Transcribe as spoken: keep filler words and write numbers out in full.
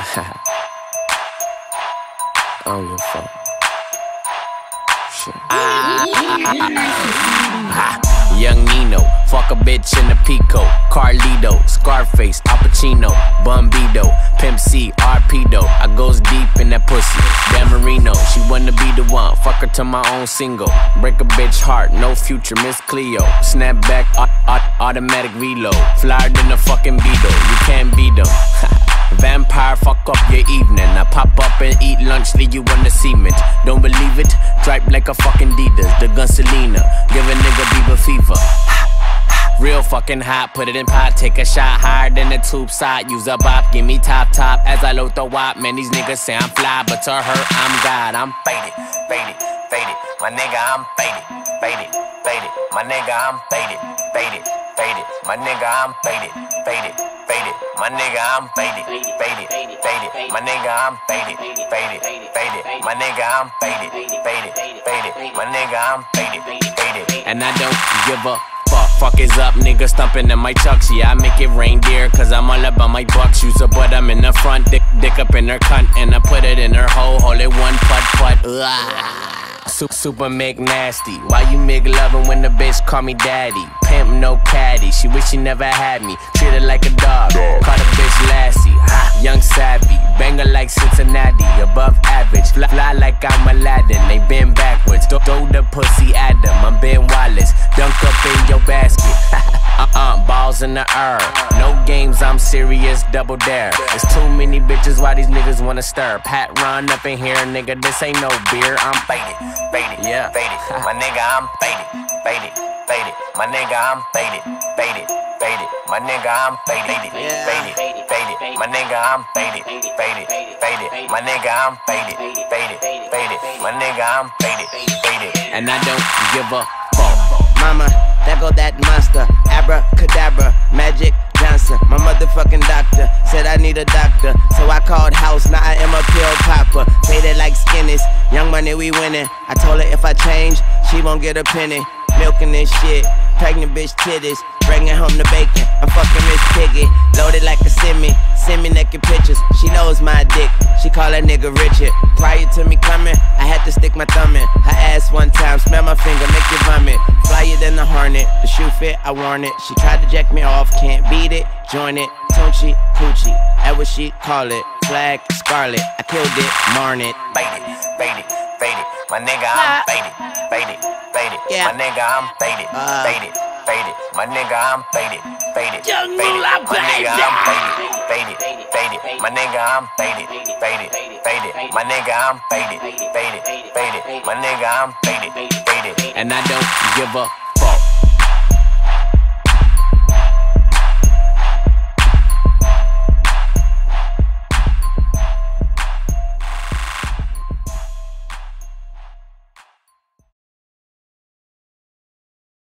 I don't give a fuck. Shit. Ah, Young Nino, fuck a bitch in the Pico. Carlito, Scarface, Al Pacino, Bumbido, Pimp C, Arpedo. I goes deep in that pussy. Dan Marino, she wanna be the one. Fuck her to my own single. Break a bitch heart, no future, Miss Cleo. Snap back, automatic reload. Flyer than a fucking Beetle, you can't beat them. Vampire, fuck up your evening. I pop up and eat lunch, leave you on the cement. Don't believe it? Dripe like a fucking Adidas. The gun Selena, give a nigga Bieber fever. Real fucking hot, put it in pot, take a shot higher than the tube side. Use a bop, give me top top as I load the wop. Man, these niggas say I'm fly, but to her, I'm God. I'm faded, faded, faded. My nigga, I'm faded, faded, faded. My nigga, I'm faded, faded, faded. My nigga, I'm faded, faded, faded. My nigga, I'm faded, faded, faded. My nigga, I'm faded, faded, faded. My nigga, I'm faded, faded, faded. My nigga, I'm faded, faded. And I don't give a fuck. Fuck is up, nigga stumping in my chucks. Yeah, I make it reindeer, cause I'm all about my bucks. Use a butt, I'm in the front, dick, dick up in her cunt. And I put it in her hole, hold it one putt putt. Ugh. Super Mig nasty. Why you Mig loving when the bitch call me daddy? Pimp no caddy, she wish she never had me. Treat her like a dog, call the bitch Lassie. Ha, young savvy, banger like Cincinnati. Above average, fly, fly like I'm Aladdin. They bend backwards, throw, throw the pussy at them. I'm Ben Wallace, dunk up in your basket. Uh-uh, balls in the air. No games, I'm serious, double dare. There's too many bitches, why these niggas wanna stir? Pat run up in here, nigga, this ain't no beer. I'm faded, faded, yeah, faded. My nigga, I'm faded, faded, faded. My nigga, I'm faded, faded, faded. My nigga, I'm faded, faded, faded. My nigga, I'm faded, faded, faded. My nigga, I'm faded, faded, faded. My nigga, I'm faded, faded. And I don't give a fuck. Mama, there go that monster, abracadabra, Magic Johnson. My motherfucking doctor said I need a doctor, so I called house, now I am a pill popper. Faded like skinnies, young money we winning. I told her if I change, she won't get a penny. Milking this shit, pregnant bitch titties, bringing home the bacon. I'm fucking Miss Piggy, loaded like a semi. Send me naked pictures, she knows my dick. She call that nigga Richard. Prior to me coming, I had to stick my thumb in her ass one time, smell my finger, make you vomit. Flyer than the Hornet, the shoe fit, I worn it. She tried to jack me off, can't beat it, join it. Tunchi, Coochie, that what she call it. Flag, Scarlet, I killed it, marn it. Faded, faded, faded. My nigga, I'm faded, faded, faded. Yeah. My nigga, I'm faded, uh, faded, faded. My nigga, I'm faded, faded, Young faded. Moolah, My nigga, baby. I'm faded, faded, faded. My nigga, I'm faded, faded, faded. My nigga, I'm faded, faded, faded. My nigga, I'm faded, faded. And I don't give a